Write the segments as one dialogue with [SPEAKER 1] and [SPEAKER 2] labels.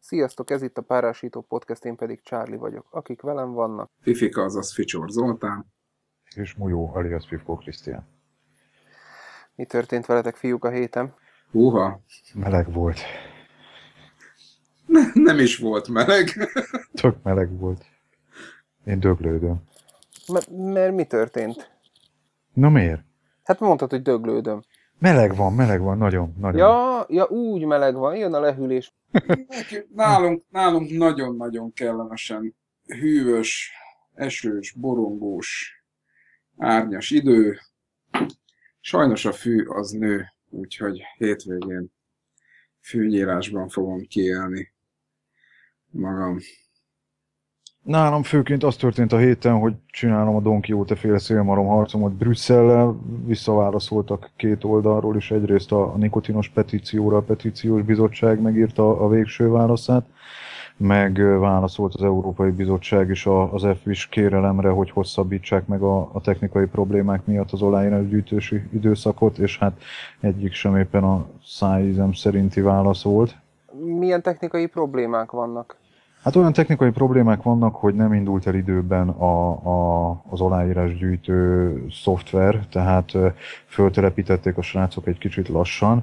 [SPEAKER 1] Sziasztok, ez itt a Párásító Podcast, én pedig Charlie vagyok. Akik velem vannak.
[SPEAKER 2] Fifika, azaz Ficsor Zoltán.
[SPEAKER 3] És Mujó, alias Fifko Krisztián.
[SPEAKER 1] Mi történt veletek, fiúk, a héten?
[SPEAKER 2] Húha.
[SPEAKER 3] Meleg volt.
[SPEAKER 2] Nem is volt meleg.
[SPEAKER 3] Csak meleg volt. Én döglődöm.
[SPEAKER 1] Mert mi történt?
[SPEAKER 3] Na miért?
[SPEAKER 1] Hát mondtad, hogy döglődöm.
[SPEAKER 3] Meleg van, nagyon.
[SPEAKER 1] Ja, úgy meleg van, jön a lehűlés.
[SPEAKER 2] Nálunk nagyon-nagyon kellemesen hűvös, esős, borongós, árnyas idő. Sajnos a fű az nő, úgyhogy hétvégén fűnyírásban fogom kiélni magam.
[SPEAKER 3] Nálam főként az történt a héten, hogy csinálom a Don Quixote féle szélmalom harcomat Brüsszellel. Visszaválaszoltak két oldalról is. Egyrészt a nikotinos petícióra a petíciós bizottság megírta a végső válaszát, meg válaszolt az Európai Bizottság is az FVIS kérelemre, hogy hosszabbítsák meg a technikai problémák miatt az aláírásgyűjtési időszakot, és hát egyik sem éppen a szájízem szerinti válasz volt.
[SPEAKER 1] Milyen technikai problémák vannak?
[SPEAKER 3] Hát olyan technikai problémák vannak, hogy nem indult el időben az aláírásgyűjtő szoftver, tehát föltelepítették a srácok egy kicsit lassan,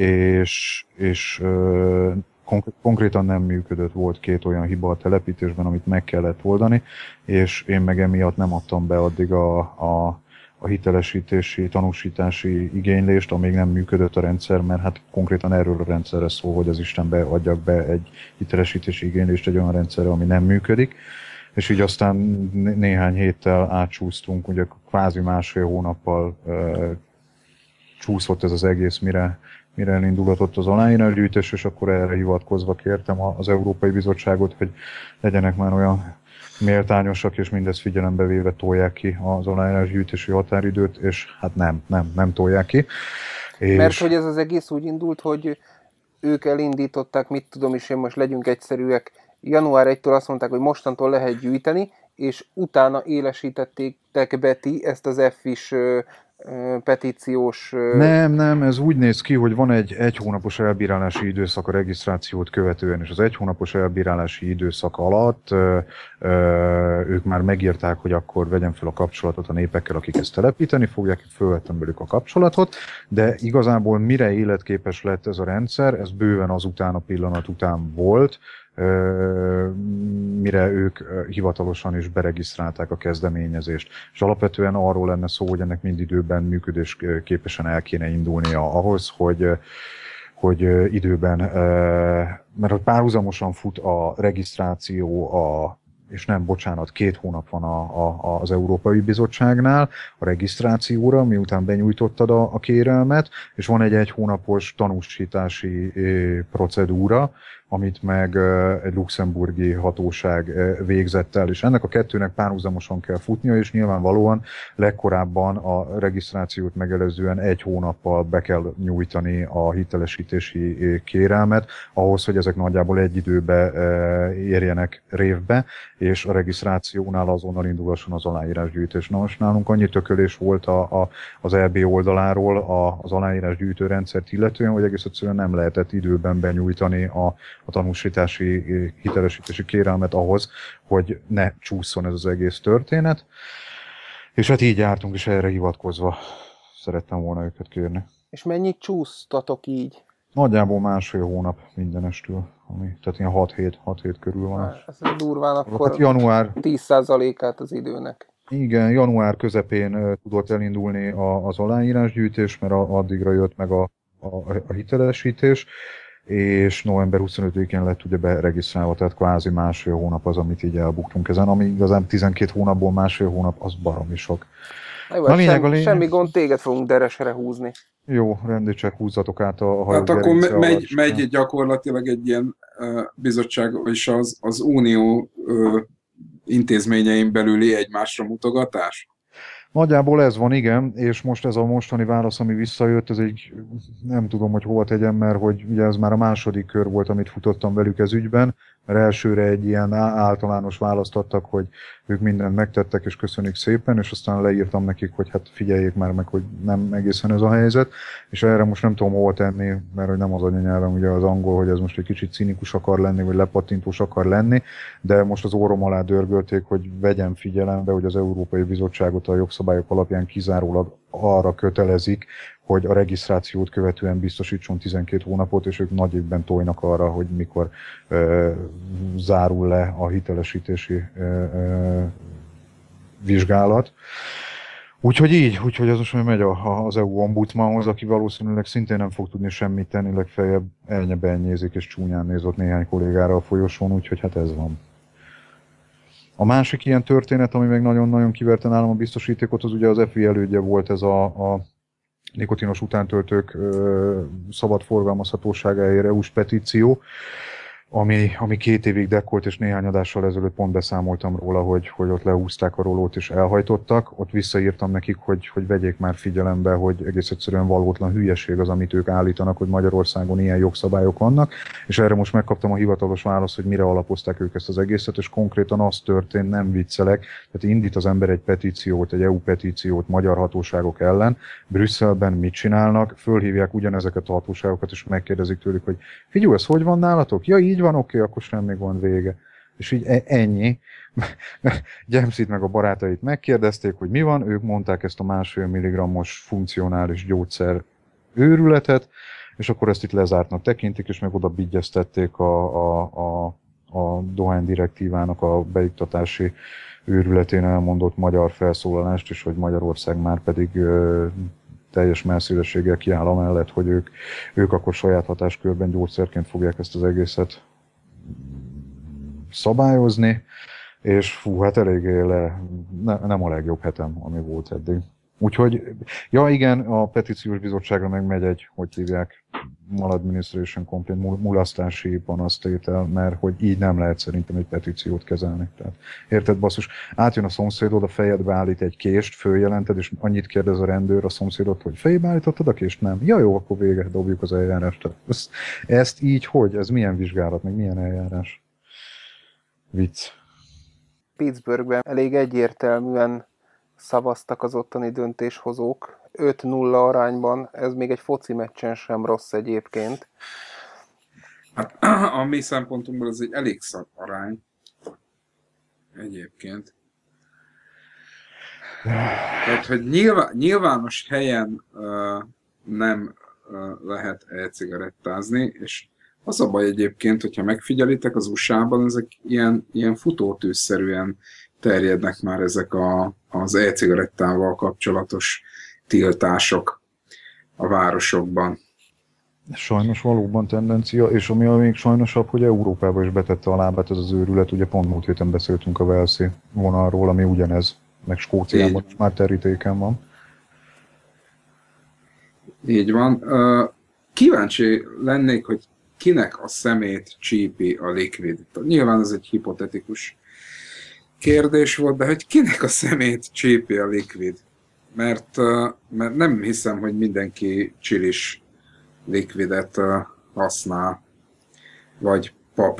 [SPEAKER 3] és konkrétan nem működött, volt két olyan hiba a telepítésben, amit meg kellett oldani, és én meg emiatt nem adtam be addig a hitelesítési, tanúsítási igénylést, amíg nem működött a rendszer, mert hát konkrétan erről a rendszerre szól, hogy az Istenbe adjak be egy hitelesítési igénylést egy olyan rendszerre, ami nem működik. És így aztán néhány héttel átcsúsztunk, ugye kvázi másfél hónappal csúszott ez az egész, mire elindulhatott az aláírásgyűjtés, és akkor erre hivatkozva kértem az Európai Bizottságot, hogy legyenek már olyan méltányosak, és mindezt figyelembe véve tolják ki az aláírásgyűjtési határidőt, és hát nem tolják ki.
[SPEAKER 1] Mert hogy ez az egész úgy indult, hogy ők elindították, mit tudom is én, most legyünk egyszerűek, január 1-től azt mondták, hogy mostantól lehet gyűjteni, és utána élesítették be ti ezt az FVIS petíciós...
[SPEAKER 3] Nem, ez úgy néz ki, hogy van egy hónapos elbírálási időszak a regisztrációt követően, és az egy hónapos elbírálási időszak alatt ők már megírták, hogy akkor vegyem fel a kapcsolatot a népekkel, akik ezt telepíteni fogják, fölvettem velük a kapcsolatot, de igazából mire életképes lett ez a rendszer, ez bőven azután a pillanat után volt, mire ők hivatalosan is beregisztrálták a kezdeményezést. És alapvetően arról lenne szó, hogy ennek mind időben működésképesen el kéne indulnia ahhoz, hogy időben, mert hogy párhuzamosan fut a regisztráció, és nem, bocsánat, 2 hónap van az Európai Bizottságnál a regisztrációra, miután benyújtottad a kérelmet, és van egy 1 hónapos tanúsítási procedúra, amit meg egy luxemburgi hatóság végzett el, és ennek a kettőnek párhuzamosan kell futnia, és nyilvánvalóan legkorábban a regisztrációt megelőzően 1 hónappal be kell nyújtani a hitelesítési kérelmet, ahhoz, hogy ezek nagyjából egy időbe érjenek révbe, és a regisztrációnál azonnal indulhasson az aláírásgyűjtés. Na most nálunk annyi tökölés volt az EB oldaláról az aláírásgyűjtő rendszert illetően, hogy egész egyszerűen nem lehetett időben benyújtani a tanúsítási, hitelesítési kérelmet ahhoz, hogy ne csúszson ez az egész történet. És hát így jártunk, és erre hivatkozva szerettem volna őket kérni.
[SPEAKER 1] És mennyit csúsztatok így?
[SPEAKER 3] Nagyjából másfél hónap mindenestől, tehát ilyen 6 hét körül van.
[SPEAKER 1] Ez durván akkor
[SPEAKER 3] hát január
[SPEAKER 1] 10%-át az időnek.
[SPEAKER 3] Igen, január közepén tudott elindulni az aláírásgyűjtés, mert addigra jött meg a hitelesítés, és november 25-én lett ugye beregisztrálva, tehát kvázi másfél hónap az, amit így elbuktunk ezen, ami igazán 12 hónapból másfél hónap, az baromi sok.
[SPEAKER 1] Jó, semmi gond, téged fogunk deresre húzni.
[SPEAKER 3] Jó, rendítsek, húzzatok át a hajó.
[SPEAKER 2] Hát akkor megy gyakorlatilag egy ilyen bizottság, és az unió intézményein belüli egymásra mutogatás?
[SPEAKER 3] Nagyjából ez van, igen, és most ez a mostani válasz, ami visszajött, ez egy, nem tudom, hogy hova tegyem, mert hogy ugye ez már a második kör volt, amit futottam velük ez ügyben. Mert elsőre egy ilyen általános választ adtak, hogy ők mindent megtettek, és köszönjük szépen, és aztán leírtam nekik, hogy hát figyeljék már meg, hogy nem egészen ez a helyzet, és erre most nem tudom hova tenni, mert hogy nem az anyanyelvem ugye az angol, hogy ez most egy kicsit cinikus akar lenni, vagy lepattintós akar lenni, de most az orrom alá dörgölték, hogy vegyem figyelembe, hogy az Európai Bizottságot a jogszabályok alapján kizárólag arra kötelezik, hogy a regisztrációt követően biztosítson 12 hónapot, és ők nagy évben tojnak arra, hogy mikor zárul le a hitelesítési vizsgálat. Úgyhogy az most megy az EU ombudsmanhoz, aki valószínűleg szintén nem fog tudni semmit tenni, legfeljebb elnyebenyézik és csúnyán néz ott néhány kollégára a folyosón, úgyhogy hát ez van. A másik ilyen történet, ami meg nagyon-nagyon kiverte nálam a biztosítékot, az ugye az FI elődje volt, ez a nikotinos utántöltők szabad forgalmazhatóságáért EU-s petíció, ami 2 évig dekkolt, és néhány adással ezelőtt pont beszámoltam róla, hogy ott lehúzták a rolót és elhajtottak. Ott visszaírtam nekik, hogy vegyék már figyelembe, hogy egész egyszerűen valótlan hülyeség az, amit ők állítanak, hogy Magyarországon ilyen jogszabályok vannak, és erre most megkaptam a hivatalos választ, hogy mire alapozták ők ezt az egészet, és konkrétan az történt, nem viccelek, tehát indít az ember egy petíciót, egy EU petíciót magyar hatóságok ellen, Brüsszelben mit csinálnak, fölhívják ugyanezeket a hatóságokat, és megkérdezik tőlük, hogy figyelj, ez hogy van nálatok? Ja, így van, oké, akkor semmi gond, vége. És így ennyi. Gyemszit meg a barátait megkérdezték, hogy mi van, ők mondták ezt a 1,5 milligrammos funkcionális gyógyszer őrületet, és akkor ezt itt lezártnak tekintik, és meg oda bigyeztették a dohánydirektívának a beiktatási őrületén elmondott magyar felszólalást, és hogy Magyarország már pedig teljes messzélességgel kiáll amellett, hogy ők akkor saját hatáskörben gyógyszerként fogják ezt az egészet szabályozni, és fú, hát eléggé nem a legjobb hetem, ami volt eddig. Úgyhogy, ja igen, a petíciós bizottságra meg megy egy, hogy hívják, maladministration complaint, mulasztási panasztétel, mert hogy így nem lehet szerintem egy petíciót kezelni. Tehát, érted, basszus, átjön a szomszédod, a fejedbe állít egy kést, följelented, és annyit kérdez a rendőr a szomszédot, hogy fejébe állítottad a kést? Nem. Ja jó, akkor vége, dobjuk az eljárást. Ezt így hogy? Ez milyen vizsgálat, meg milyen eljárás? Vicc.
[SPEAKER 1] Pittsburghben elég egyértelműen szavaztak az ottani döntéshozók, 5-0 arányban, ez még egy foci meccsen sem rossz egyébként.
[SPEAKER 2] Hát a mi szempontunkból ez egy elég szak arány egyébként. Tehát, hogy nyilvános helyen nem lehet e-cigarettázni, és az a baj egyébként, hogyha megfigyelitek, az USA-ban ezek ilyen futótűzszerűen terjednek már ezek az e-cigarettával kapcsolatos tiltások a városokban.
[SPEAKER 3] Sajnos valóban tendencia, és ami még sajnosabb, hogy Európába is betette a lábát ez az őrület, ugye pont múlt héten beszéltünk a Walesi vonalról, ami ugyanez, meg Skóciában is már terítéken van.
[SPEAKER 2] Így van. Kíváncsi lennék, hogy kinek a szemét csípi a Liquid. Nyilván ez egy hipotetikus kérdés volt, de hogy kinek a szemét csípi a Liquid? Mert nem hiszem, hogy mindenki csilis Liquidet használ, vagy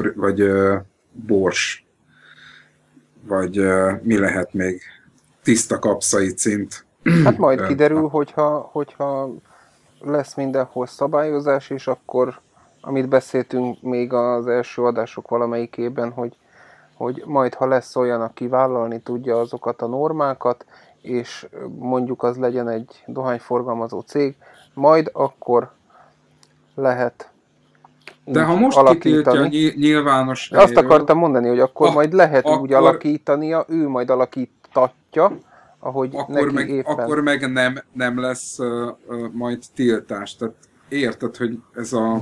[SPEAKER 2] bors, vagy mi lehet még, tiszta kapszaicint.
[SPEAKER 1] Hát majd kiderül, hogyha lesz mindenhol szabályozás, és akkor, amit beszéltünk még az első adások valamelyikében, hogy majd ha lesz olyan, aki vállalni tudja azokat a normákat, és mondjuk az legyen egy dohányforgalmazó cég, majd akkor lehet
[SPEAKER 2] de ha most kitiltja nyilvános
[SPEAKER 1] helyről, azt akartam mondani, hogy akkor majd lehet úgy alakítania, ő majd alakítatja, ahogy neki éppen.
[SPEAKER 2] Akkor meg nem lesz majd tiltás. Tehát érted, hogy ez a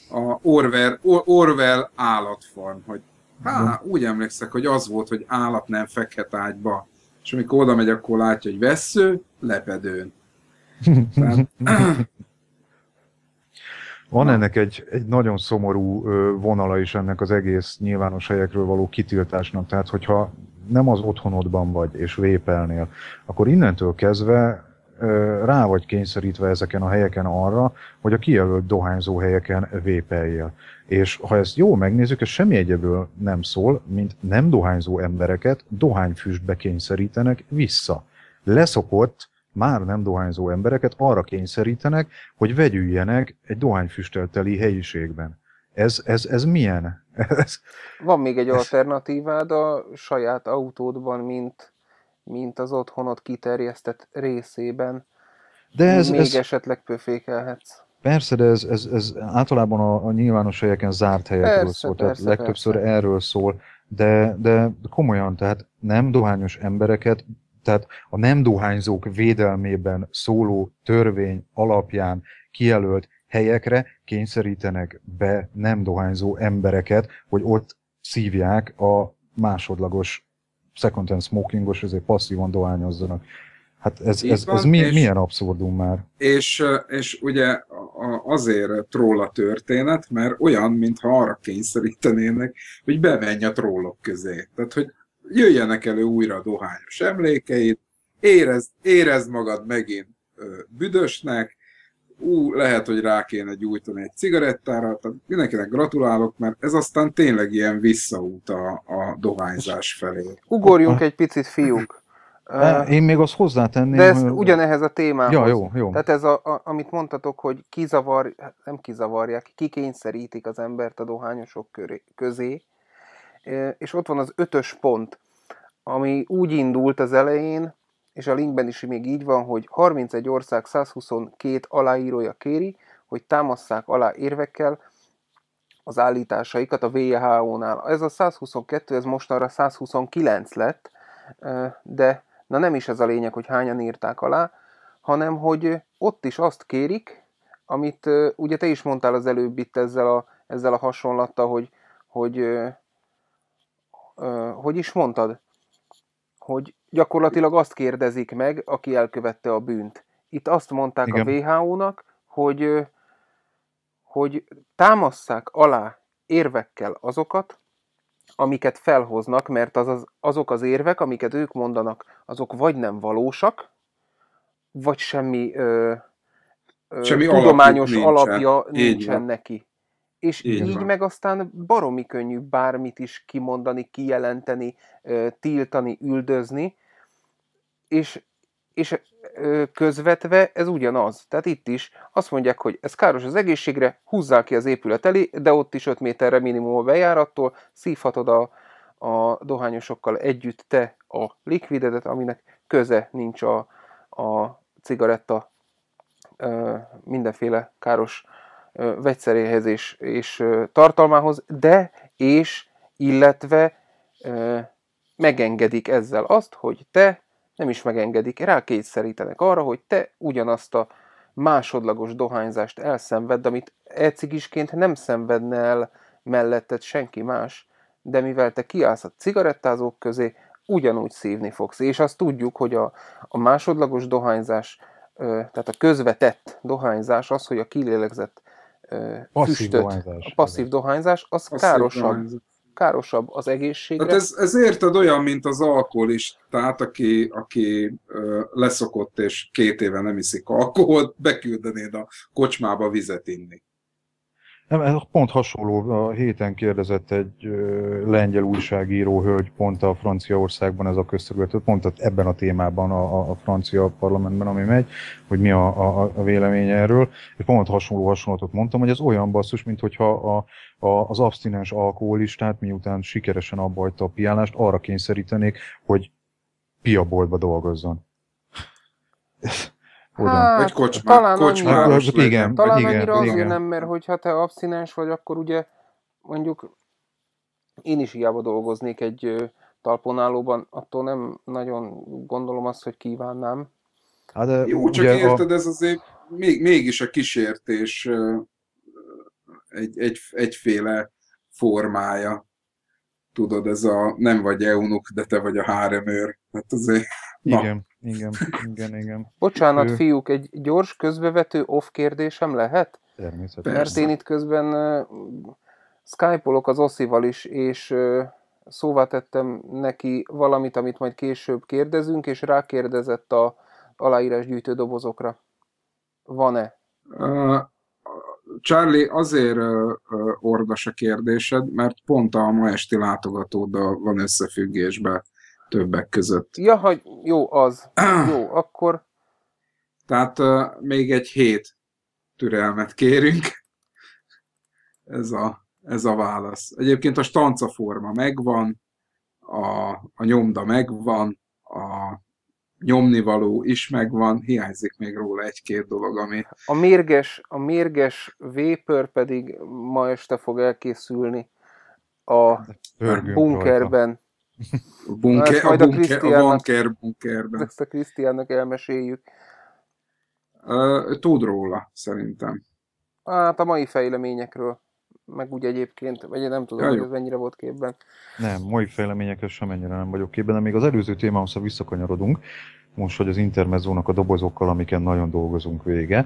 [SPEAKER 2] Orwell állatfarm, hogy úgy emlékszek, hogy az volt, hogy állat nem fekhet ágyba, és amikor oda megy, akkor látja, hogy vessző, lepedőn. Tehát,
[SPEAKER 3] van ennek egy nagyon szomorú vonala is ennek az egész nyilvános helyekről való kitiltásnak, tehát hogyha nem az otthonodban vagy és vépelnél, akkor innentől kezdve rá vagy kényszerítve ezeken a helyeken arra, hogy a kijelölt dohányzó helyeken vépeljél. És ha ezt jól megnézzük, ez semmi egyéből nem szól, mint nem dohányzó embereket dohányfüstbe kényszerítenek vissza. Leszokott, már nem dohányzó embereket arra kényszerítenek, hogy vegyüljenek egy dohányfüsttel teli helyiségben. Ez milyen?
[SPEAKER 1] Van még egy alternatívád a saját autódban, mint az otthonod kiterjesztett részében.
[SPEAKER 3] De
[SPEAKER 1] még esetleg pöfékelhetsz.
[SPEAKER 3] Persze, de ez általában a nyilvános helyeken zárt helyekről szól, tehát legtöbbször erről szól, de komolyan, tehát nem dohányos embereket, tehát a nem dohányzók védelmében szóló törvény alapján kijelölt helyekre kényszerítenek be nem dohányzó embereket, hogy ott szívják a másodlagos second-hand smokingos, ezért passzívan dohányozzanak. Hát ez milyen abszurdum már?
[SPEAKER 2] És ugye azért troll a történet, mert olyan, mintha arra kényszerítenének, hogy bemenj a trollok közé. Tehát, hogy jöjjenek elő újra a dohányos emlékeid, érezd magad megint büdösnek, lehet, hogy rá kéne gyújtani egy cigarettára, tehát mindenkinek gratulálok, mert ez aztán tényleg ilyen visszaút a dohányzás felé.
[SPEAKER 1] Ugorjunk egy picit, fiúk.
[SPEAKER 3] Én még azt hozzátenném...
[SPEAKER 1] De ez ugyanehhez a témához.
[SPEAKER 3] Ja, jó.
[SPEAKER 1] Tehát ez, amit mondtatok, hogy nem kizavarják, kikényszerítik az embert a dohányosok közé, és ott van az 5-ös pont, ami úgy indult az elején, és a linkben is még így van, hogy 31 ország 122 aláírója kéri, hogy támasszák alá érvekkel az állításaikat a WHO-nál. Ez a 122, ez mostanra 129 lett, de nem is ez a lényeg, hogy hányan írták alá, hanem hogy ott is azt kérik, amit ugye te is mondtál az előbb itt ezzel a hasonlattal, hogy is mondtad? Hogy gyakorlatilag azt kérdezik meg, aki elkövette a bűnt. Itt azt mondták igen. A WHO-nak, hogy támasszák alá érvekkel azokat, amiket felhoznak, mert azok az érvek, amiket ők mondanak, azok vagy nem valósak, vagy semmi tudományos alapja nincsen neki. És így meg aztán baromi könnyű bármit is kimondani, kijelenteni, tiltani, üldözni, és közvetve ez ugyanaz. Tehát itt is azt mondják, hogy ez káros az egészségre, húzzál ki az épület elé, de ott is 5 méterre minimum a bejárattól, szívhatod a dohányosokkal együtt te a likvidedet, aminek köze nincs a cigaretta mindenféle káros vegyszeréhez és tartalmához, illetve megengedik ezzel azt, hogy te nem is megengedik, rákényszerítenek arra, hogy te ugyanazt a másodlagos dohányzást elszenvedd, amit e-cigisként nem szenvedne el melletted senki más, de mivel te kiállsz a cigarettázók közé, ugyanúgy szívni fogsz. És azt tudjuk, hogy a másodlagos dohányzás, tehát a közvetett dohányzás az, hogy a kilélegzett füstöt, a passzív dohányzás, az károsabb az egészségre.
[SPEAKER 2] Hát ez érted olyan, mint az alkoholistát, aki leszokott és 2 éve nem iszik alkoholt, beküldenéd a kocsmába vizet inni.
[SPEAKER 3] Nem, pont hasonló, a héten kérdezett egy lengyel újságíró hölgy, pont a Franciaországban ez a közterületet, pont ebben a témában a francia parlamentben, ami megy, hogy mi a véleménye erről, és pont hasonlatot mondtam, hogy ez olyan basszus, mint hogyha az abstinens alkoholistát, miután sikeresen abbahagyta a piálást, arra kényszerítenék, hogy piaboltba dolgozzon.
[SPEAKER 1] Hát, kocsmáros igen, talán annyira azért nem, mert hogyha te abszinens vagy, akkor ugye mondjuk én is hiába dolgoznék egy talponálóban, attól nem nagyon gondolom azt, hogy kívánnám.
[SPEAKER 2] Hát de jó, csak érted, ez azért mégis a kísértés egyféle formája. Tudod, ez a nem vagy eunuk, de te vagy a háremőr. Hát azért...
[SPEAKER 3] Igen.
[SPEAKER 1] Bocsánat, fiúk, egy gyors közbevető off kérdésem lehet?
[SPEAKER 3] Természetesen.
[SPEAKER 1] Mert én itt közben skype-olok az Oszival is, és szóvá tettem neki valamit, amit majd később kérdezünk, és rákérdezett a aláírásgyűjtő dobozokra. Van-e?
[SPEAKER 2] Charlie, azért ordas a kérdésed, mert pont a ma esti látogatóddal van összefüggésben többek között.
[SPEAKER 1] Ja, hogy jó, az. Jó, akkor...
[SPEAKER 2] Tehát még egy hét türelmet kérünk. Ez a válasz. Egyébként a stanca forma megvan, a nyomda megvan, a nyomnivaló is megvan, hiányzik még róla egy-két dolog, ami...
[SPEAKER 1] A mérges vapor pedig ma este fog elkészülni a bunkerben.
[SPEAKER 2] A bunkerben.
[SPEAKER 1] Ezt a Krisztiánnak elmeséljük.
[SPEAKER 2] Tud róla, szerintem.
[SPEAKER 1] Hát a mai fejleményekről. Meg úgy egyébként, vagy nem tudom, hogy ez mennyire volt képben.
[SPEAKER 3] Nem, mai fejleményekről sem ennyire nem vagyok képben, de még az előző témához visszakanyarodunk, most, hogy az intermezzónak a dobozokkal, amiken nagyon dolgozunk vége.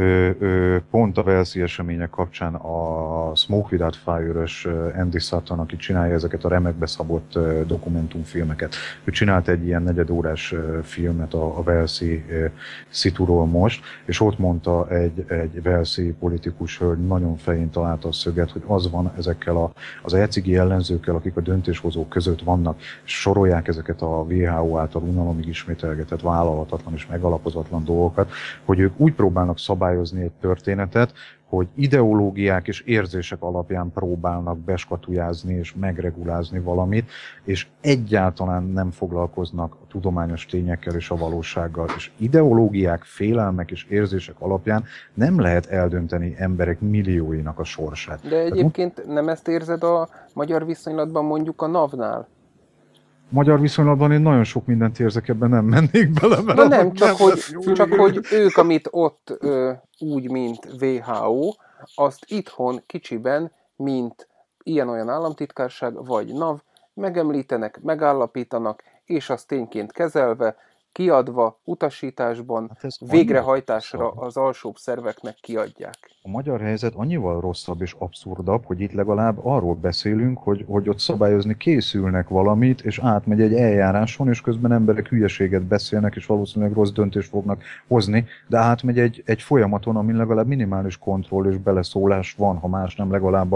[SPEAKER 3] Pont a Walesi események kapcsán a Smoke Without Fire-ös Andy Sutton, aki csinálja ezeket a remekbe szabott dokumentumfilmeket. Ő csinált egy ilyen negyedórás filmet a Walesi szituról most, és ott mondta egy Walesi politikus hölgy, nagyon fején találta a szöget, hogy az van ezekkel az e-cigi ellenzőkkel, akik a döntéshozók között vannak, és sorolják ezeket a WHO által unalomig ismételgetett, vállalhatatlan és megalapozatlan dolgokat, hogy ők úgy próbálnak szabályozni egy történetet, hogy ideológiák és érzések alapján próbálnak beskatujázni és megregulázni valamit, és egyáltalán nem foglalkoznak a tudományos tényekkel és a valósággal. És ideológiák, félelmek és érzések alapján nem lehet eldönteni emberek millióinak a sorsát.
[SPEAKER 1] De egyébként nem ezt érzed a magyar viszonylatban mondjuk a NAV-nál?
[SPEAKER 3] Magyar viszonylatban én nagyon sok mindent érzek, ebben nem mennék bele.
[SPEAKER 1] De nem, csak hogy ők, amit ott úgy, mint WHO, azt itthon kicsiben, mint ilyen-olyan államtitkárság vagy NAV, megemlítenek, megállapítanak, és azt tényként kezelve, kiadva, utasításban, végrehajtásra az alsóbb szerveknek kiadják.
[SPEAKER 3] A magyar helyzet annyival rosszabb és abszurdabb, hogy itt legalább arról beszélünk, hogy ott szabályozni készülnek valamit, és átmegy egy eljáráson, és közben emberek hülyeséget beszélnek, és valószínűleg rossz döntést fognak hozni, de átmegy egy folyamaton, amin legalább minimális kontroll és beleszólás van, ha más nem, legalább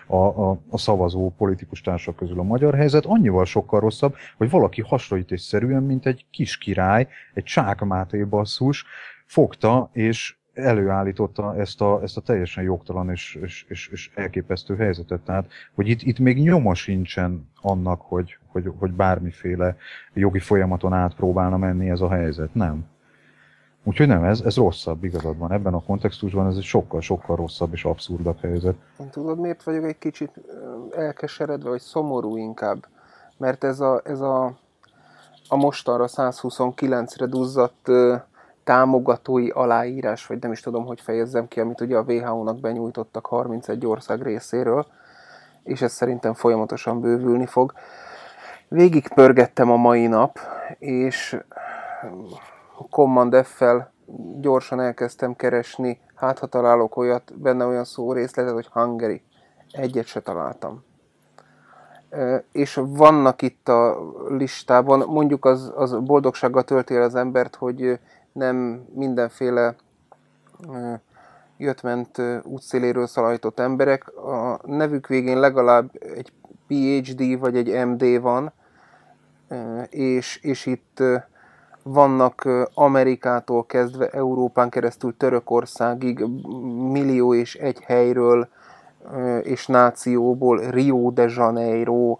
[SPEAKER 3] a szavazó politikus társak közül. A magyar helyzet annyival sokkal rosszabb, hogy valaki hasonlítésszerűen, mint egy kis király, egy Csák Máté basszus, fogta és előállította ezt a teljesen jogtalan és elképesztő helyzetet. Tehát, hogy itt még nyoma sincsen annak, hogy bármiféle jogi folyamaton át próbálna menni ez a helyzet. Nem. Úgyhogy nem, ez rosszabb, igazad van. Ebben a kontextusban ez egy sokkal-sokkal rosszabb és abszurdabb helyzet.
[SPEAKER 1] Én tudod, miért vagyok egy kicsit elkeseredve, vagy szomorú inkább? Mert ez a mostanra 129-re duzzadt támogatói aláírás, vagy nem is tudom, hogy fejezzem ki, amit ugye a WHO-nak benyújtottak 31 ország részéről, és ez szerintem folyamatosan bővülni fog. Végigpörgettem a mai nap, és Command F-fel gyorsan elkezdtem keresni, hát ha találok olyat, benne olyan szó részletet, hogy Hungary. Egyet se találtam. És vannak itt a listában, mondjuk az boldogsággal tölti el az embert, hogy nem mindenféle jött-ment útszéléről szalajtott emberek. A nevük végén legalább egy PhD vagy egy MD van, és itt vannak Amerikától kezdve Európán keresztül Törökországig millió és egy helyről és nációból, Rio de Janeiro,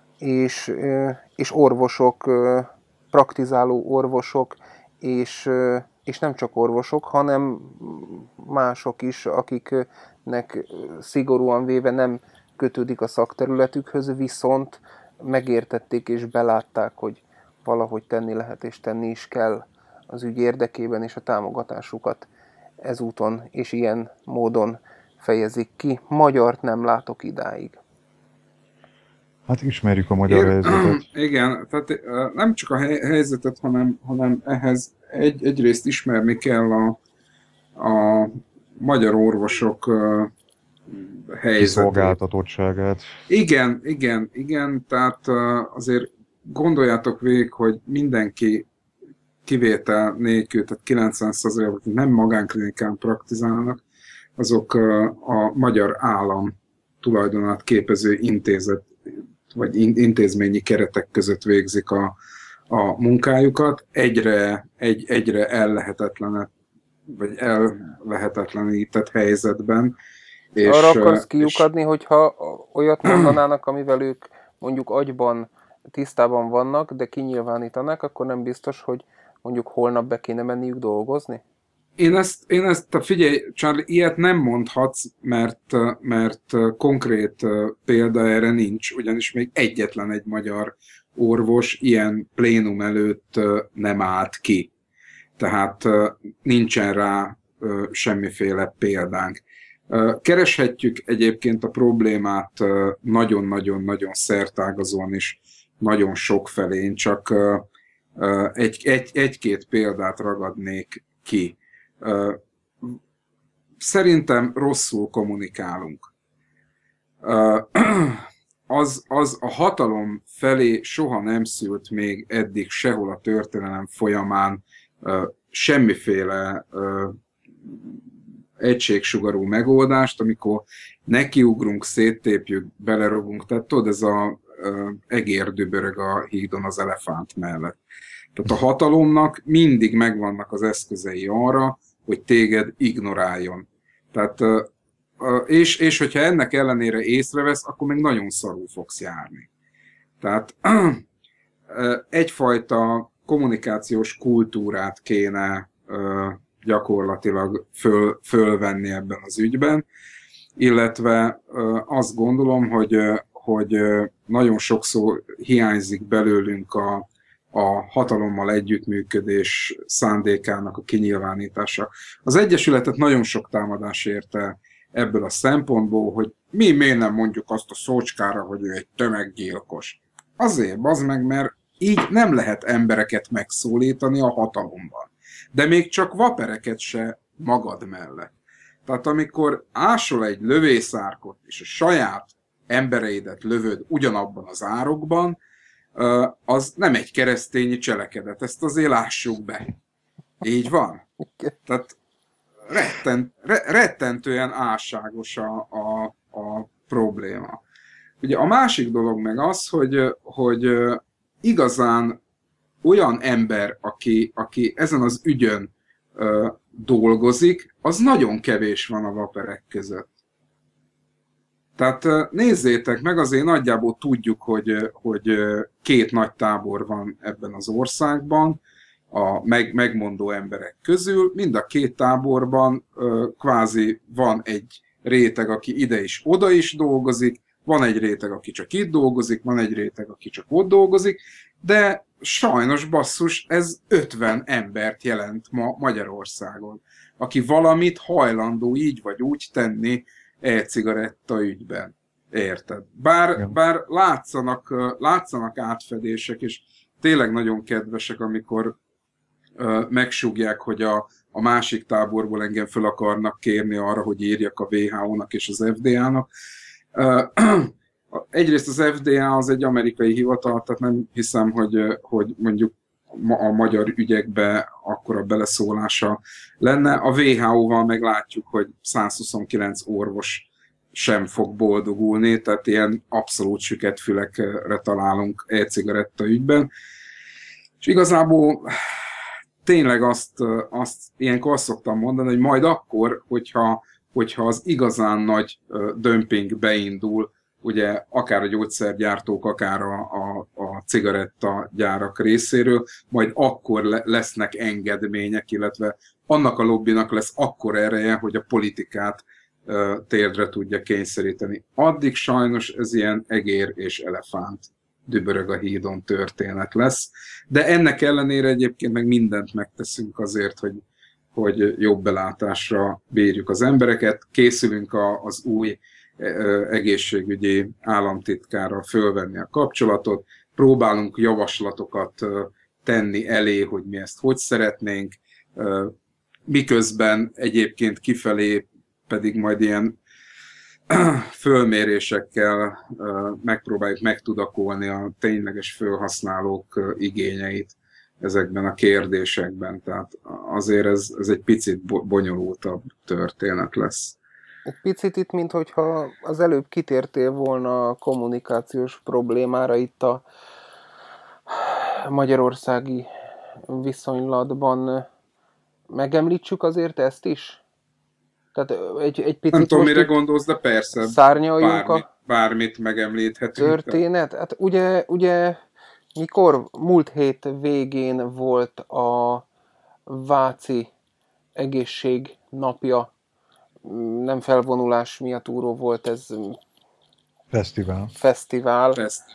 [SPEAKER 1] és orvosok, praktizáló orvosok, és nem csak orvosok, hanem mások is, akiknek szigorúan véve nem kötődik a szakterületükhöz, viszont megértették és belátták, hogy valahogy tenni lehet és tenni is kell az ügy érdekében, és a támogatásukat ezúton és ilyen módon fejezik ki. Magyart nem látok idáig.
[SPEAKER 3] Hát ismerjük a magyar helyzetet.
[SPEAKER 2] Igen, tehát nem csak a helyzetet, hanem ehhez egyrészt ismerni kell a magyar orvosok helyzetét.
[SPEAKER 3] Szolgáltatottságát.
[SPEAKER 2] Igen, tehát azért gondoljátok végig, hogy mindenki kivétel nélkül, tehát 90%, akik nem magánklinikán praktizálnak, azok a magyar állam tulajdonát képező intézet vagy intézményi keretek között végzik a munkájukat. Egyre ellehetetlenített helyzetben.
[SPEAKER 1] Arra akarsz kiukadni, hogyha olyat mondanának, amivel ők mondjuk agyban tisztában vannak, de kinyilvánítanak, akkor nem biztos, hogy mondjuk holnap be kéne menniük dolgozni?
[SPEAKER 2] Figyelj, Charlie, ilyet nem mondhatsz, mert konkrét példa erre nincs, ugyanis még egyetlen egy magyar orvos ilyen plénum előtt nem állt ki. Tehát nincsen rá semmiféle példánk. Kereshetjük egyébként a problémát nagyon-nagyon-nagyon szertágazóan is, nagyon sokfelé. Én csak egy-két példát ragadnék ki. Szerintem rosszul kommunikálunk. Az a hatalom felé soha nem szült még eddig sehol a történelem folyamán semmiféle egységsugarú megoldást, amikor nekiugrunk, széttépjük, belerogunk, tehát tudod, ez a egér dübörög a hídon az elefánt mellett. Tehát a hatalomnak mindig megvannak az eszközei arra, hogy téged ignoráljon. Tehát, és hogyha ennek ellenére észrevesz, akkor még nagyon szarul fogsz járni. Tehát egyfajta kommunikációs kultúrát kéne gyakorlatilag fölvenni ebben az ügyben, illetve azt gondolom, hogy nagyon sokszor hiányzik belőlünk a hatalommal együttműködés szándékának a kinyilvánítása. Az Egyesületet nagyon sok támadás érte ebből a szempontból, hogy miért nem mondjuk azt a szócskára, hogy ő egy tömeggyilkos. Azért, bazd meg, mert így nem lehet embereket megszólítani a hatalomban. De még csak vapereket se magad mellett. Tehát amikor ásol egy lövészárkot, és a saját embereidet lövöd ugyanabban az árokban, az nem egy keresztényi cselekedet. Ezt azért lássuk be. Így van. Tehát rettentően álságos a probléma. Ugye a másik dolog meg az, hogy igazán olyan ember, aki ezen az ügyön dolgozik, az nagyon kevés van a vaperek között. Tehát nézzétek meg, azért nagyjából tudjuk, hogy két nagy tábor van ebben az országban, a megmondó emberek közül. Mind a két táborban kvázi van egy réteg, aki ide is, oda is dolgozik, van egy réteg, aki csak itt dolgozik, van egy réteg, aki csak ott dolgozik, de sajnos basszus, ez 50 embert jelent ma Magyarországon, aki valamit hajlandó így vagy úgy tenni e-cigaretta ügyben. Érted? Bár látszanak átfedések, és tényleg nagyon kedvesek, amikor megsúgják, hogy a másik táborból engem fel akarnak kérni arra, hogy írjak a WHO-nak és az FDA-nak. Egyrészt az FDA az egy amerikai hivatal, tehát nem hiszem, hogy mondjuk a magyar ügyekbe akkora beleszólása lenne. A WHO-val meg látjuk, hogy 129 orvos sem fog boldogulni, tehát ilyen abszolút süket fülekre találunk e-cigaretta ügyben. És igazából tényleg ilyenkor azt szoktam mondani, hogy majd akkor, hogyha az igazán nagy dömping beindul, ugye akár a gyógyszergyártók, akár a cigarettagyárak részéről, majd akkor lesznek engedmények, illetve annak a lobbinak lesz akkor ereje, hogy a politikát térdre tudja kényszeríteni. Addig sajnos ez ilyen egér és elefánt dübörög a hídon történet lesz, de ennek ellenére egyébként meg mindent megteszünk azért, hogy jobb belátásra bírjuk az embereket. Készülünk az új egészségügyi államtitkárral fölvenni a kapcsolatot, próbálunk javaslatokat tenni elé, hogy mi ezt hogy szeretnénk, miközben egyébként kifelé pedig majd ilyen fölmérésekkel megpróbáljuk megtudakolni a tényleges felhasználók igényeit. ezekben a kérdésekben, tehát azért ez egy picit bonyolultabb történet lesz.
[SPEAKER 1] Egy picit itt, minthogyha az előbb kitértél volna a kommunikációs problémára itt a magyarországi viszonylatban. Megemlítsük azért ezt is? Tehát egy picit
[SPEAKER 2] nem tudom, mire gondolsz, de persze,
[SPEAKER 1] szárnyaljunk
[SPEAKER 2] bármit megemlíthetünk.
[SPEAKER 1] Történet. Hát ugye mikor múlt hét végén volt a Váci egészség napja, nem felvonulás miatt úró volt ez fesztivál.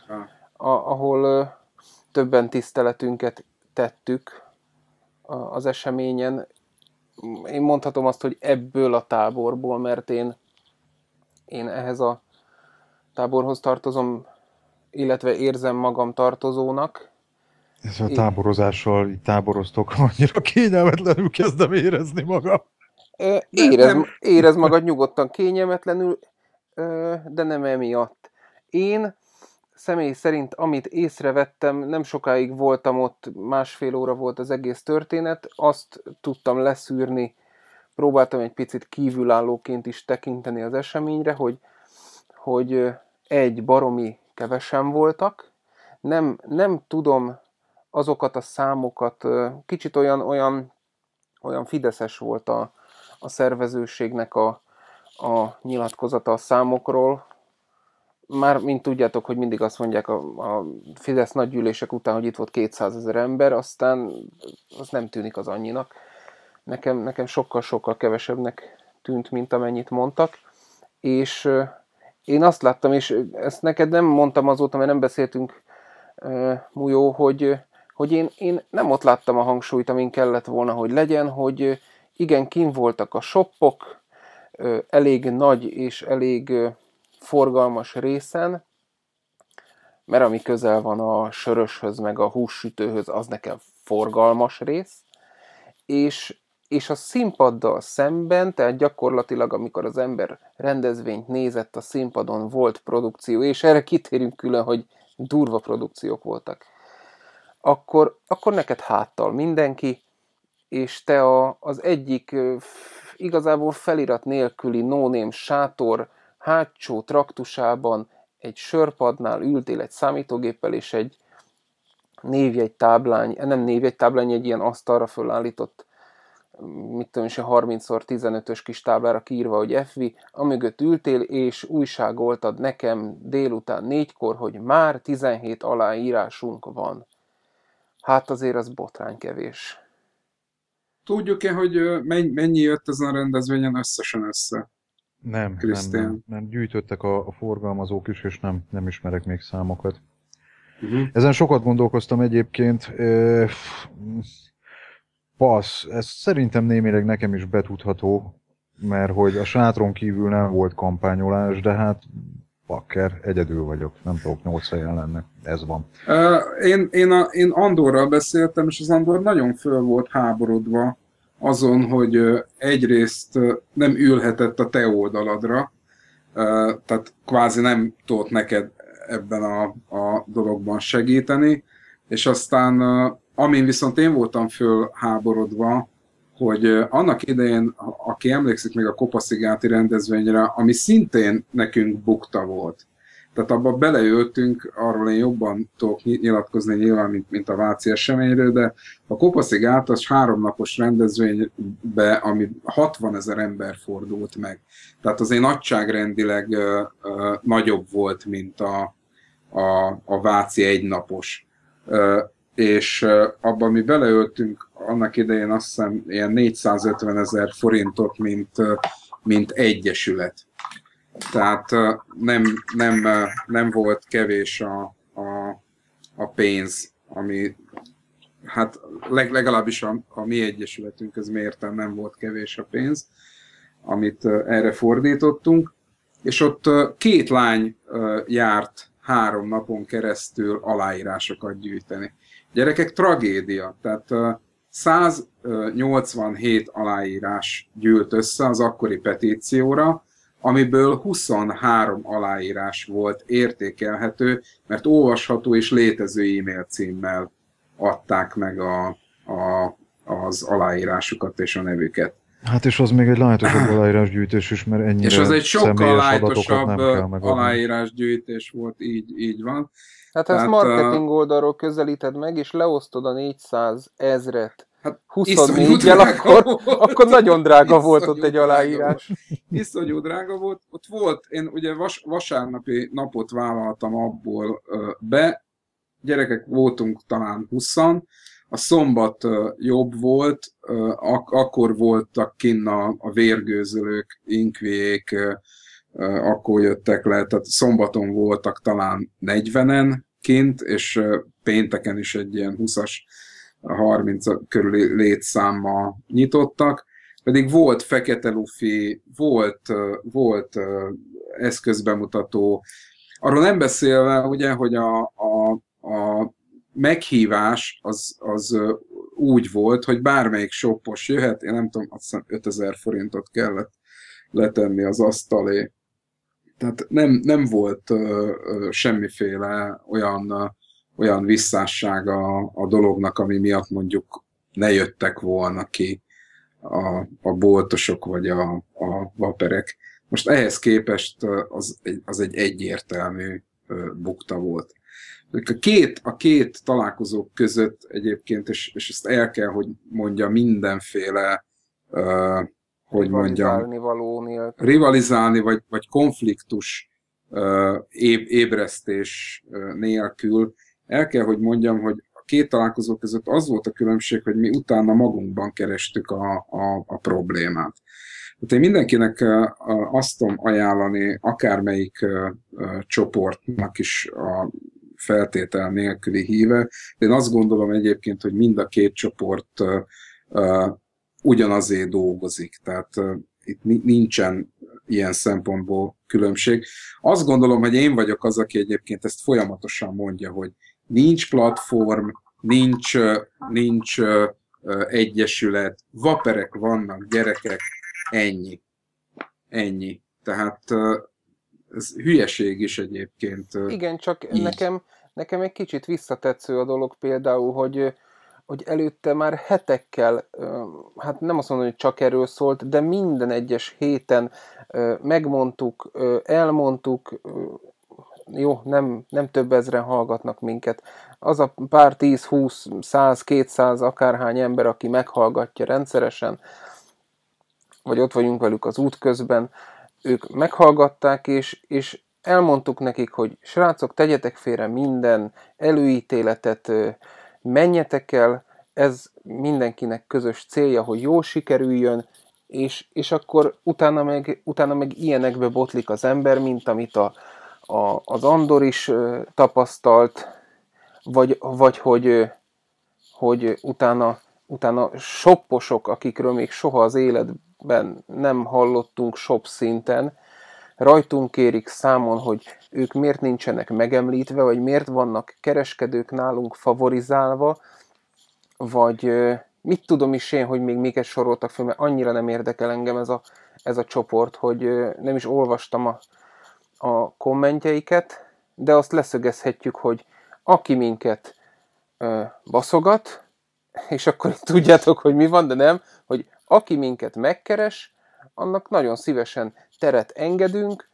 [SPEAKER 1] Ahol többen tiszteletünket tettük az eseményen. Én mondhatom azt, hogy ebből a táborból, mert én ehhez a táborhoz tartozom, illetve érzem magam tartozónak.
[SPEAKER 3] Ezzel a táborozással így táboroztok, annyira kényelmetlenül kezdem érezni magam.
[SPEAKER 1] Érez magad nyugodtan kényelmetlenül, de nem emiatt. Én személy szerint, amit észrevettem, nem sokáig voltam ott, 1,5 óra volt az egész történet, azt tudtam leszűrni, próbáltam egy picit kívülállóként is tekinteni az eseményre, hogy baromi kevesen voltak, nem tudom azokat a számokat, kicsit olyan fideszes volt a szervezőségnek a nyilatkozata a számokról. Már, mint tudjátok, hogy mindig azt mondják a Fidesz nagygyűlések után, hogy itt volt 200 000 ember, aztán az nem tűnik az annyinak. Nekem sokkal-sokkal kevesebbnek tűnt, mint amennyit mondtak. És én azt láttam, és ezt neked nem mondtam azóta, mert nem beszéltünk, Mújó, hogy én nem ott láttam a hangsúlyt, amin kellett volna, hogy legyen, hogy igen, kint voltak a shoppok, elég nagy és elég forgalmas részen, mert ami közel van a söröshöz, meg a hússütőhöz, az nekem forgalmas rész, és a színpaddal szemben, tehát gyakorlatilag amikor az ember rendezvényt nézett, a színpadon volt produkció, és erre kitérünk külön, hogy durva produkciók voltak, akkor neked háttal mindenki, és te az egyik igazából felirat nélküli no-name sátor hátsó traktusában egy sörpadnál ültél egy számítógéppel, és egy névjegytáblány, nem névjegytáblány, egy ilyen asztalra fölállított, mit tudom is, 30x15-ös kis táblára kiírva, hogy FV, amögött ültél, és újságoltad nekem délután 4-kor, hogy már 17 aláírásunk van. Hát azért az botrány kevés.
[SPEAKER 2] Tudjuk-e, hogy mennyi jött ezen a rendezvényen összesen össze?
[SPEAKER 3] Nem. Gyűjtöttek a forgalmazók is, és nem ismerek még számokat. Ezen sokat gondolkoztam egyébként. Ez szerintem némileg nekem is betudható, mert hogy a sátron kívül nem volt kampányolás, de hát bakker, egyedül vagyok, nem tudok 8 helyen lenni. Ez van.
[SPEAKER 2] Én Andorral beszéltem, és az Andor nagyon föl volt háborodva azon, hogy egyrészt nem ülhetett a te oldaladra, tehát kvázi nem tudott neked ebben a dologban segíteni, és aztán amin viszont én voltam fölháborodva, hogy annak idején, aki emlékszik még a Kopaszigáti rendezvényre, ami szintén nekünk bukta volt. Tehát abba beleöltünk, arról én jobban tudok nyilatkozni nyilván, mint a Váci eseményről, de a Kopaszigát az 3 napos rendezvénybe, ami 60 000 ember fordult meg. Tehát azért nagyságrendileg nagyobb volt, mint a Váci 1 napos. És abban mi beleöltünk annak idején azt hiszem ilyen 450 000 forintot, mint egyesület. Tehát nem volt kevés a pénz, ami hát legalábbis a mi egyesületünk, ez mérten nem volt kevés a pénz, amit erre fordítottunk. És ott 2 lány járt 3 napon keresztül aláírásokat gyűjteni. Gyerekek, tragédia. Tehát 187 aláírás gyűlt össze az akkori petícióra, amiből 23 aláírás volt értékelhető, mert olvasható és létező e-mail címmel adták meg az aláírásukat és a nevüket.
[SPEAKER 3] Hát és az még egy lájtosabb aláírásgyűjtés is, mert ennyire
[SPEAKER 2] és az egy sokkal
[SPEAKER 3] személyes adatokat
[SPEAKER 2] lájtosabb
[SPEAKER 3] nem kell megadni.
[SPEAKER 2] aláírásgyűjtés volt, így van.
[SPEAKER 1] Hát ha ezt marketing oldalról közelíted meg, és leosztod a 400 000-et
[SPEAKER 2] Hát
[SPEAKER 1] 24-jel, akkor nagyon drága volt ott egy aláírás.
[SPEAKER 2] Iszonyú drága volt. Ott volt, én ugye vasárnapi napot vállaltam abból be, gyerekek voltunk talán 20-an, a szombat jobb volt, akkor voltak kinn a vérgőzölők, inkviék, akkor jöttek le, tehát szombaton voltak talán 40-en kint, és pénteken is egy ilyen 20-as, 30 körüli létszámmal nyitottak, pedig volt fekete lufi, volt eszközbemutató, arról nem beszélve, ugye, hogy a meghívás az úgy volt, hogy bármelyik shoppos jöhet, én nem tudom, azt hiszem 5000 forintot kellett letenni az asztalé. Tehát nem volt semmiféle olyan visszássága a dolognak, ami miatt mondjuk ne jöttek volna ki a boltosok vagy a vaperek. Most ehhez képest az egy egyértelmű bukta volt. A két találkozó között egyébként, és ezt el kell, hogy mondja, mindenféle, hogy mondjam, rivalizálni, vagy konfliktus ébresztés nélkül, el kell, hogy mondjam, hogy a két találkozó között az volt a különbség, hogy mi utána magunkban kerestük a problémát. Hát én mindenkinek azt tudom ajánlani, akármelyik csoportnak is a feltétel nélküli híve. Én azt gondolom egyébként, hogy mind a két csoport ugyanazért dolgozik, tehát itt nincsen ilyen szempontból különbség. Azt gondolom, hogy én vagyok az, aki egyébként ezt folyamatosan mondja, hogy nincs platform, nincs egyesület, vaperek vannak, gyerekek, ennyi. Tehát ez hülyeség is egyébként.
[SPEAKER 1] Igen, csak nekem egy kicsit visszatetsző a dolog például, hogy előtte már hetekkel, hát nem azt mondom, hogy csak erről szólt, de minden egyes héten megmondtuk, elmondtuk, jó, nem több ezren hallgatnak minket. Az a pár 10, 20, 100, 200 akárhány ember, aki meghallgatja rendszeresen, vagy ott vagyunk velük az út közben, ők meghallgatták, és elmondtuk nekik, hogy srácok, tegyetek félre minden előítéletet, menjetek el, ez mindenkinek közös célja, hogy jól sikerüljön, és akkor utána meg ilyenekbe botlik az ember, mint amit az Andor is tapasztalt, vagy hogy utána shopposok, akikről még soha az életben nem hallottunk shop szinten, rajtunk kérik számon, hogy ők miért nincsenek megemlítve, vagy miért vannak kereskedők nálunk favorizálva, vagy mit tudom is én, hogy még miket soroltak fel, mert annyira nem érdekel engem ez a csoport, hogy nem is olvastam a kommentjeiket, de azt leszögezhetjük, hogy aki minket baszogat, és akkor tudjátok, hogy mi van, de nem, hogy aki minket megkeres, annak nagyon szívesen teret engedünk,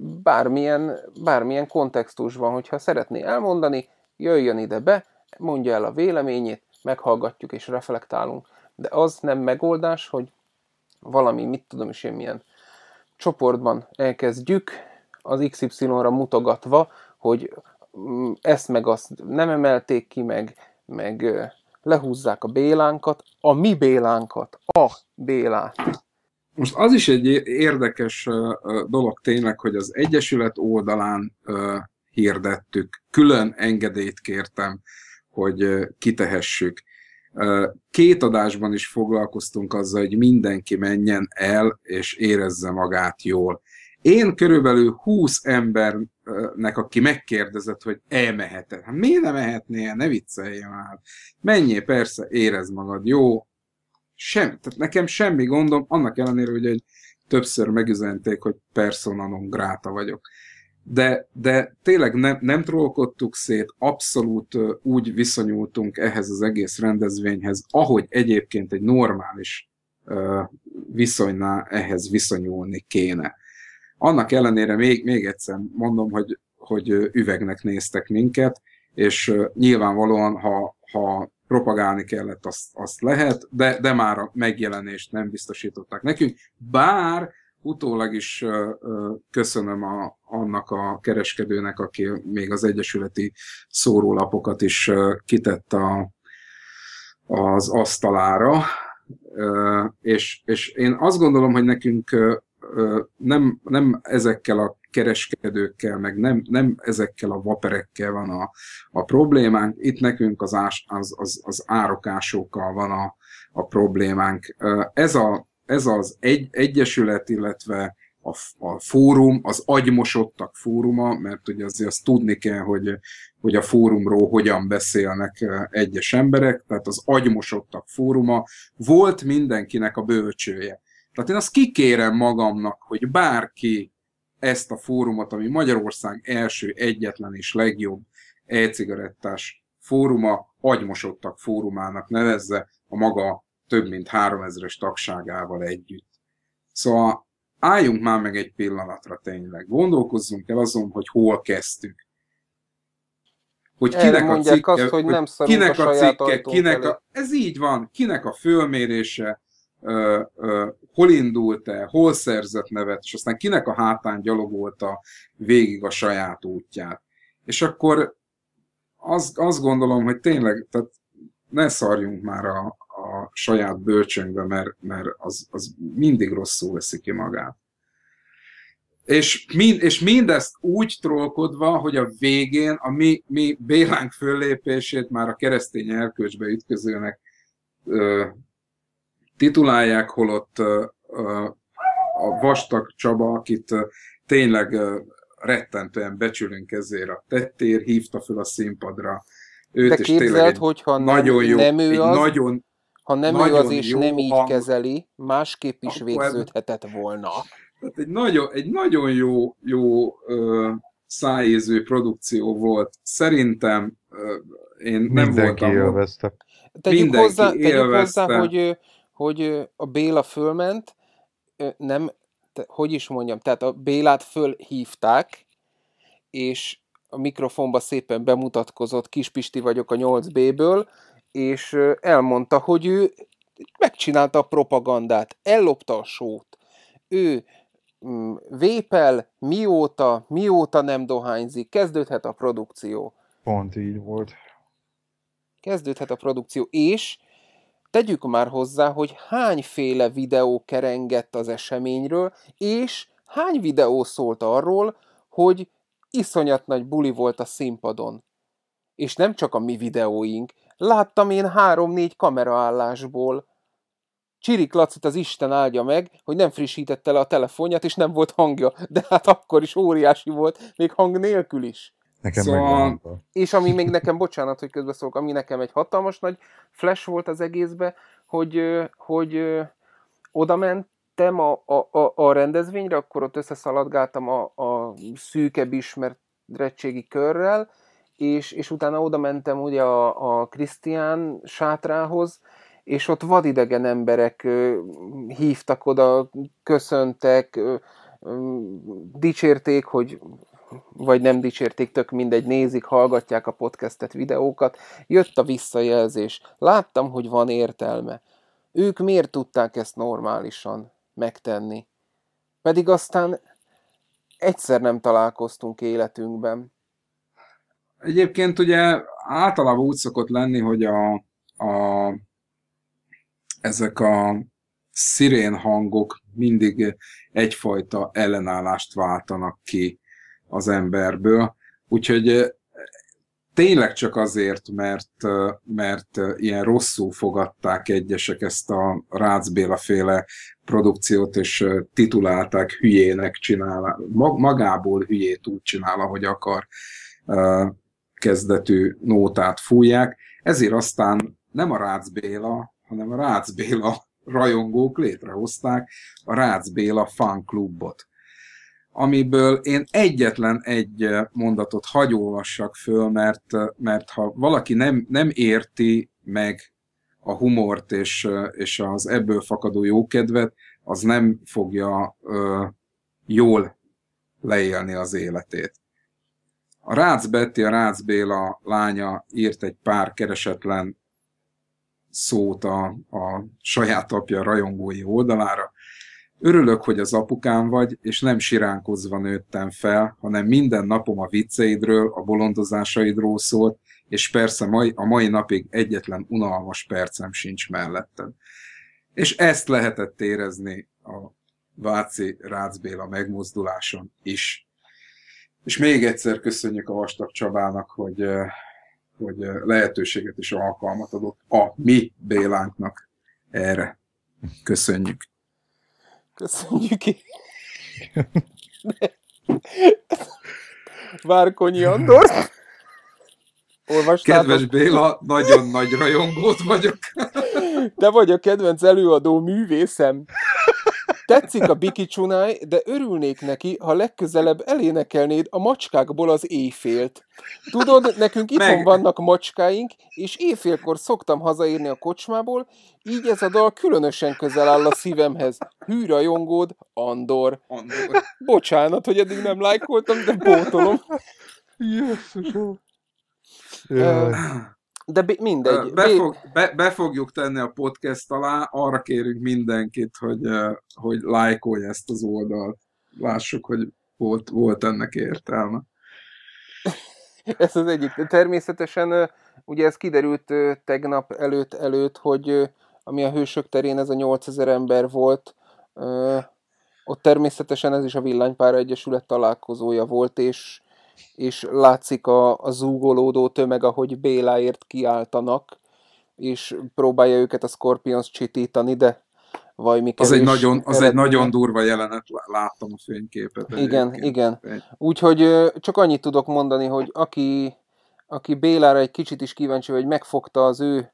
[SPEAKER 1] bármilyen kontextusban, hogyha szeretné elmondani, jöjjön ide be, mondja el a véleményét, meghallgatjuk és reflektálunk. De az nem megoldás, hogy valami, mit tudom is én milyen csoportban elkezdjük, az XY-ra mutogatva, hogy ezt meg azt nem emelték ki, meg lehúzzák a Bélánkat, a mi Bélánkat, a Bélát.
[SPEAKER 2] Most az is egy érdekes dolog tényleg, hogy az Egyesület oldalán hirdettük, külön engedélyt kértem, hogy kitehessük. 2 adásban is foglalkoztunk azzal, hogy mindenki menjen el, és érezze magát jól. Én körülbelül 20 embernek, aki megkérdezett, hogy elmehet-e. Hát miért nem mehetnél? Ne vicceljél már. Menjél, persze, érezd magad jó. Tehát nekem semmi gondom, annak ellenére, hogy többször megüzenték, hogy persona non grata vagyok. de tényleg nem trollkodtuk szét, abszolút úgy viszonyultunk ehhez az egész rendezvényhez, ahogy egyébként egy normális viszonynál ehhez viszonyulni kéne. Annak ellenére még egyszer mondom, hogy üvegnek néztek minket, és nyilvánvalóan, ha propagálni kellett, azt lehet, de már a megjelenést nem biztosították nekünk, bár utólag is köszönöm annak a kereskedőnek, aki még az egyesületi szórólapokat is kitett az asztalára, és én azt gondolom, hogy nekünk nem ezekkel a kereskedőkkel, meg nem ezekkel a vaperekkel van a problémánk, itt nekünk az árokásokkal van a problémánk. Ez az egyesület, illetve a fórum, az agymosodtak fóruma, mert ugye azért azt tudni kell, hogy a fórumról hogyan beszélnek egyes emberek, tehát az agymosodtak fóruma volt mindenkinek a bölcsője. Tehát én azt kikérem magamnak, hogy bárki ezt a fórumot, ami Magyarország első, egyetlen és legjobb e-cigarettás fóruma, agymosodtak fórumának nevezze a maga több mint 3000-es tagságával együtt. Szóval álljunk már meg egy pillanatra tényleg. Gondolkozzunk el azon, hogy hol kezdtük. Hogy kinek a cikke,
[SPEAKER 1] azt, hogy nem kinek a
[SPEAKER 2] cikke, ez így van, kinek a fölmérése, hol indult-e, hol szerzett nevet, és aztán kinek a hátán gyalogolta végig a saját útját. És akkor azt gondolom, hogy tényleg, tehát ne szarjunk már a saját bölcsönkbe, mert az mindig rosszul veszi ki magát. És mindezt úgy trollkodva, hogy a végén a mi Bélánk föllépését már a keresztény erkölcsbe ütközőnek titulálják, holott a Vastag Csaba, akit tényleg rettentően becsülünk ezért a tettért, hívta föl a színpadra. Őt
[SPEAKER 1] de képzeld, hogyha
[SPEAKER 2] nagyon jó,
[SPEAKER 1] nem ő az,
[SPEAKER 2] nagyon,
[SPEAKER 1] ha nem ő az és nem így kezeli, másképp is végződhetett volna.
[SPEAKER 2] Tehát egy nagyon jó szájéző produkció volt. Szerintem én nem voltam...
[SPEAKER 3] Élvezte.
[SPEAKER 1] Tegyük hozzá, hogy a Béla fölment, hogy is mondjam, tehát a Bélát fölhívták, és a mikrofonba szépen bemutatkozott, Kispisti vagyok a 8B-ből, és elmondta, hogy ő megcsinálta a propagandát, ellopta a sót. Ő vépel, mióta nem dohányzik, kezdődhet a produkció.
[SPEAKER 3] Pont így volt.
[SPEAKER 1] Kezdődhet a produkció, és tegyük már hozzá, hogy hányféle videó kerengett az eseményről, és hány videó szólt arról, hogy iszonyat nagy buli volt a színpadon. És nem csak a mi videóink. Láttam én 3-4 kameraállásból. Csirik Lacit az Isten áldja meg, hogy nem frissítette le a telefonját, és nem volt hangja. De hát akkor is óriási volt, még hang nélkül is.
[SPEAKER 3] Nekem
[SPEAKER 2] szóval...
[SPEAKER 1] És ami még nekem, bocsánat, hogy közbeszólok, ami nekem egy hatalmas nagy flash volt az egészbe, hogy oda mentem a rendezvényre, akkor ott összeszaladgáltam a szűkebb ismerettségi körrel, és utána oda mentem ugye a Krisztián sátrához, és ott vadidegen emberek hívtak oda, köszöntek, dicsérték, hogy vagy nem dicsérték, tök mindegy, nézik, hallgatják a podcastet, videókat, jött a visszajelzés. Láttam, hogy van értelme. Ők miért tudták ezt normálisan megtenni? Pedig aztán egyszer nem találkoztunk életünkben.
[SPEAKER 2] Egyébként ugye általában úgy szokott lenni, hogy ezek a szirén hangok mindig egyfajta ellenállást váltanak ki az emberből. Úgyhogy tényleg csak azért, mert ilyen rosszul fogadták egyesek ezt a Rácz Béla féle produkciót, és titulálták hülyének csinál, magából hülyét úgy csinál, ahogy akar, kezdetű nótát fújják. Ezért aztán nem a Rácz Béla, hanem a Rácz Béla rajongók létrehozták a Rácz Béla fan klubot, amiből én egyetlen egy mondatot hagy olvassak föl, mert ha valaki nem érti meg a humort és az ebből fakadó jókedvet, az nem fogja jól leélni az életét. A Rácz Betty, a Rácz Béla lánya írt egy pár keresetlen szót a saját apja rajongói oldalára. Örülök, hogy az apukám vagy, és nem siránkozva nőttem fel, hanem minden napom a vicceidről, a bolondozásaidról szólt, és persze a mai napig egyetlen unalmas percem sincs melletted. És ezt lehetett érezni a Váci Rácz Béla megmozduláson is. És még egyszer köszönjük a Vastag Csabának, hogy lehetőséget és alkalmat adott a mi Bélánknak erre. Köszönjük.
[SPEAKER 1] Köszönjük. Várkonyi Andor. Olvastátok?
[SPEAKER 2] Kedves Béla, nagyon nagy rajongót vagyok.
[SPEAKER 1] Te vagy a kedvenc előadó művészem. Tetszik a Biki Csunáj, de örülnék neki, ha legközelebb elénekelnéd a macskákból az éjfélt. Tudod, nekünk itthon vannak macskáink, és éjfélkor szoktam hazaérni a kocsmából, így ez a dal különösen közel áll a szívemhez. Hű rajongód, Andor. Bocsánat, hogy eddig nem lájkoltam, de pótolom.
[SPEAKER 3] Jézusom.
[SPEAKER 1] De mindegy.
[SPEAKER 2] Be fogjuk tenni a podcast alá, arra kérünk mindenkit, hogy lájkolja ezt az oldalt. Lássuk, hogy volt ennek értelme.
[SPEAKER 1] Ez az egyik. Természetesen ugye ez kiderült tegnap előtt, hogy ami a Hősök terén ez a 8000 ember volt, ott természetesen ez is a Villanypálya Egyesület találkozója volt, és látszik a zúgolódó tömeg, ahogy Béláért kiáltanak, és próbálja őket a Scorpions csitítani, de vajmi kevés.
[SPEAKER 2] Az egy nagyon durva jelenet, láttam a fényképet.
[SPEAKER 1] Igen. Úgyhogy csak annyit tudok mondani, hogy aki Bélára egy kicsit is kíváncsi, hogy megfogta az ő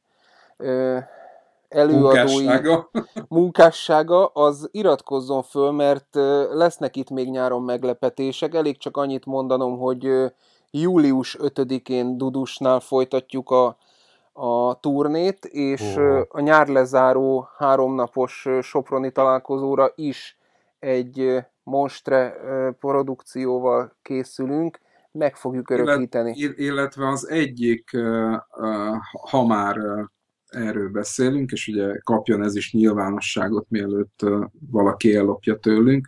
[SPEAKER 1] előadói munkássága, az iratkozzon föl, mert lesznek itt még nyáron meglepetések. Elég csak annyit mondanom, hogy július 5-én Dudusnál folytatjuk a turnét, és a nyárlezáró 3 napos soproni találkozóra is egy monstre produkcióval készülünk, meg fogjuk örökíteni.
[SPEAKER 2] Illetve az egyik, ha már erről beszélünk, és ugye kapjon ez is nyilvánosságot, mielőtt valaki ellopja tőlünk.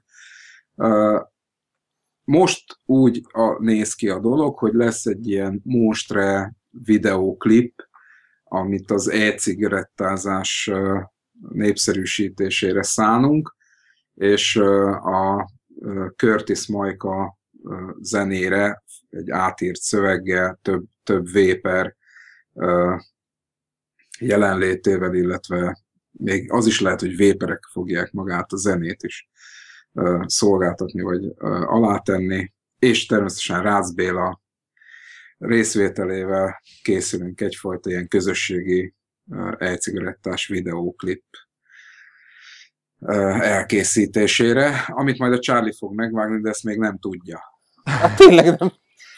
[SPEAKER 2] Most úgy néz ki a dolog, hogy lesz egy ilyen monstre videóklip, amit az e-cigarettázás népszerűsítésére szánunk, és a Curtis Majka zenére egy átírt szöveggel, több véper jelenlétével, illetve még az is lehet, hogy véperek fogják magát a zenét is szolgáltatni, vagy alátenni, és természetesen Rácz Béla részvételével készülünk egyfajta ilyen közösségi e-cigarettás videóklip elkészítésére, amit majd a Charlie fog megvágni, de ezt még nem tudja.
[SPEAKER 1] Hát tényleg nem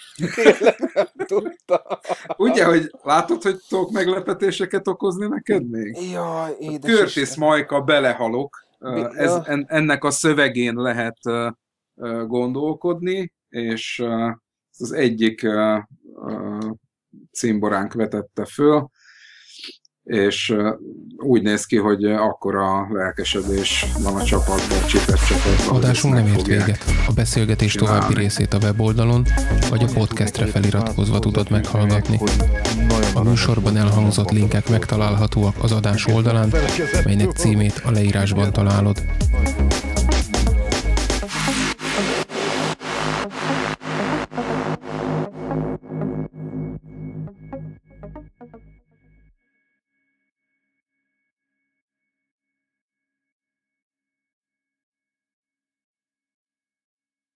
[SPEAKER 1] tudta.
[SPEAKER 2] Ugye, hogy látod, hogy tudok meglepetéseket okozni neked még?
[SPEAKER 1] Jaj, édes
[SPEAKER 2] Curtis Majka Belehalok. Ennek a szövegén lehet gondolkodni, és ez az egyik cimboránk vetette föl, és úgy néz ki, hogy akkora lelkesedés van a csapatban, csipet-csapatban.
[SPEAKER 4] Adásunk nem ért véget. A beszélgetés további részét a weboldalon, vagy a podcastre feliratkozva tudod meghallgatni. A műsorban elhangzott linkek megtalálhatóak az adás oldalán, melynek címét a leírásban találod.